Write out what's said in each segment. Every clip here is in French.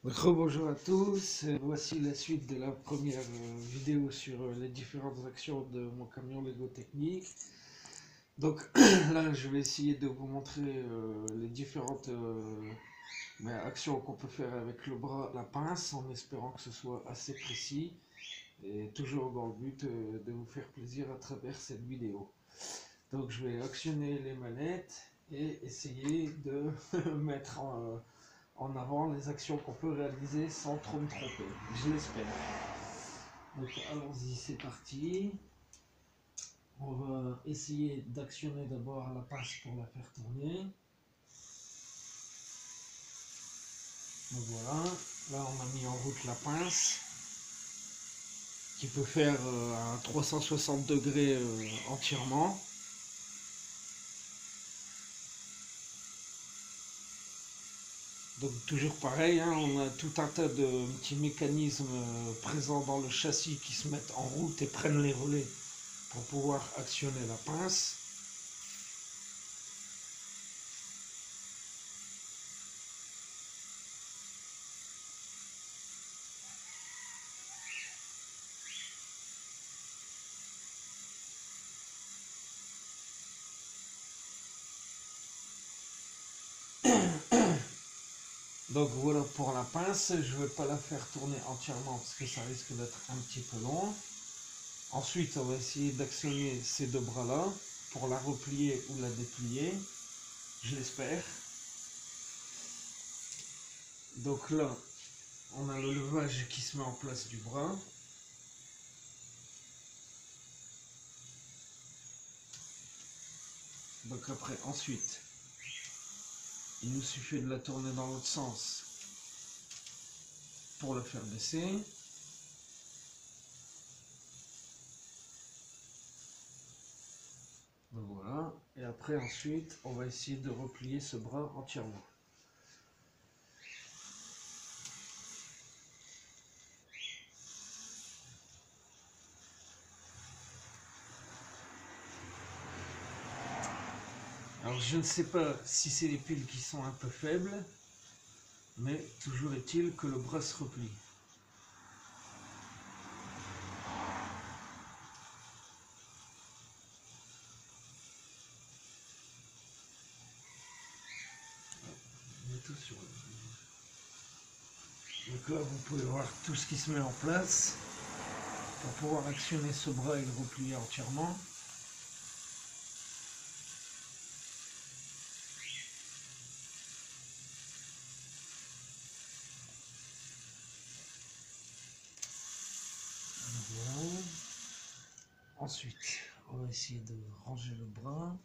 Rebonjour à tous, voici la suite de la première vidéo sur les différentes actions de mon camion Lego Technique. Donc là je vais essayer de vous montrer les différentes actions qu'on peut faire avec le bras, la pince, en espérant que ce soit assez précis et toujours dans le but de vous faire plaisir à travers cette vidéo. Donc je vais actionner les manettes et essayer de mettre en avant les actions qu'on peut réaliser sans trop me tromper, je l'espère. Donc allons-y, c'est parti. On va essayer d'actionner d'abord la pince pour la faire tourner. Donc voilà, là on a mis en route la pince qui peut faire à 360 degrés entièrement. Donc toujours pareil, hein, on a tout un tas de petits mécanismes présents dans le châssis qui se mettent en route et prennent les relais pour pouvoir actionner la pince. Donc voilà pour la pince, je ne vais pas la faire tourner entièrement parce que ça risque d'être un petit peu long. Ensuite, on va essayer d'actionner ces deux bras-là pour la replier ou la déplier, je l'espère. Donc là, on a le levage qui se met en place du bras. Donc après, ensuite, il nous suffit de la tourner dans l'autre sens pour la faire baisser. Donc voilà, et après ensuite, on va essayer de replier ce bras entièrement. Alors je ne sais pas si c'est les piles qui sont un peu faibles, mais toujours est-il que le bras se replie. Donc là vous pouvez voir tout ce qui se met en place pour pouvoir actionner ce bras et le replier entièrement. Voilà. Ensuite, on va essayer de ranger le bras.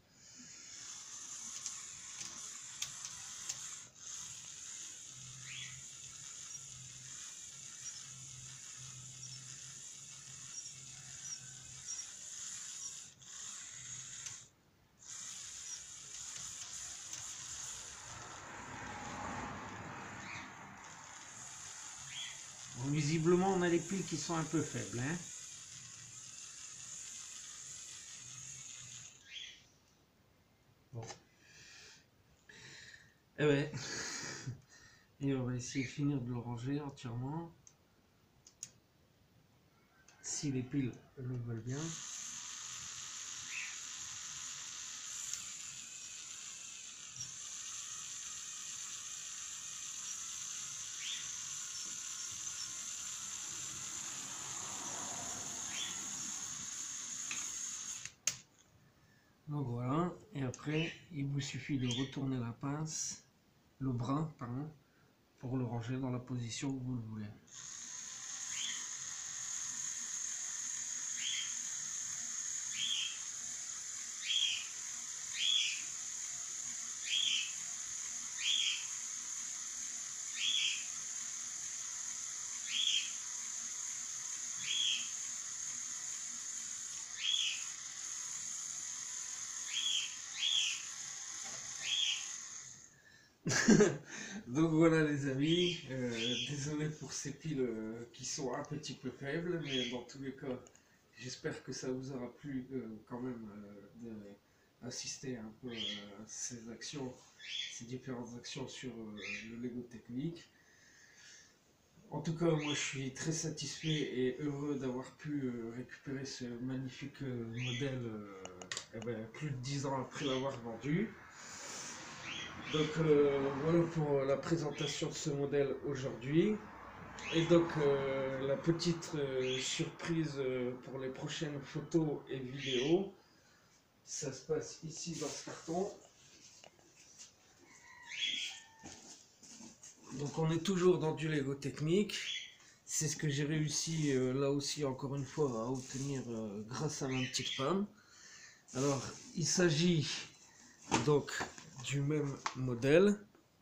Bon, visiblement, on a les piles qui sont un peu faibles, hein. Bon. Eh ouais. Et on va essayer de finir de le ranger entièrement. Si les piles le veulent bien. Donc voilà, et après il vous suffit de retourner la pince, le bras, pardon, pour le ranger dans la position que vous le voulez. Donc voilà les amis, désolé pour ces piles qui sont un petit peu faibles, mais dans tous les cas, j'espère que ça vous aura plu quand même d'assister un peu à ces actions, ces différentes actions sur le Lego Technique. En tout cas, moi je suis très satisfait et heureux d'avoir pu récupérer ce magnifique modèle plus de 10 ans après l'avoir vendu. Donc voilà pour la présentation de ce modèle aujourd'hui. Et donc la petite surprise pour les prochaines photos et vidéos, ça se passe ici dans ce carton. Donc on est toujours dans du Lego technique. C'est ce que j'ai réussi là aussi encore une fois à obtenir grâce à ma petite femme. Alors il s'agit donc du même modèle,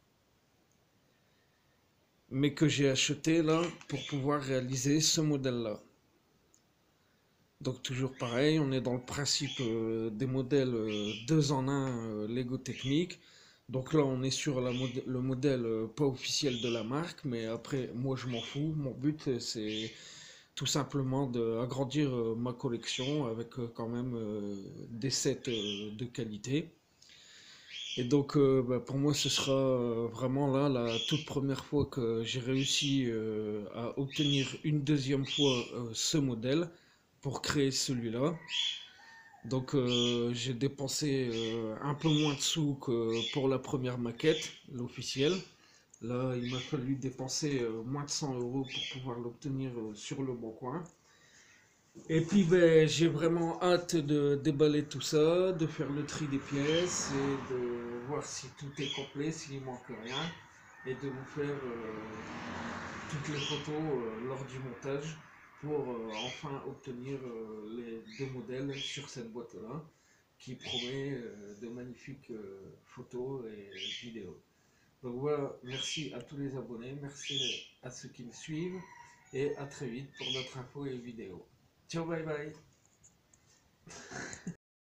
mais que j'ai acheté là pour pouvoir réaliser ce modèle là. Donc toujours pareil, on est dans le principe des modèles 2 en 1 Lego Technique. Donc là on est sur le modèle pas officiel de la marque, mais après moi je m'en fous. Mon but c'est tout simplement d'agrandir ma collection avec quand même des sets de qualité. Et donc pour moi ce sera vraiment là la toute première fois que j'ai réussi à obtenir une deuxième fois ce modèle pour créer celui-là. Donc j'ai dépensé un peu moins de sous que pour la première maquette, l'officielle. Là il m'a fallu dépenser moins de 100 € pour pouvoir l'obtenir sur le bon coin. Et puis ben, j'ai vraiment hâte de déballer tout ça, de faire le tri des pièces et de voir si tout est complet, s'il manque rien, et de vous faire toutes les photos lors du montage pour enfin obtenir les deux modèles sur cette boîte-là qui promet de magnifiques photos et vidéos. Donc voilà, merci à tous les abonnés, merci à ceux qui me suivent et à très vite pour d'autres infos et vidéos. Ciao, bye bye.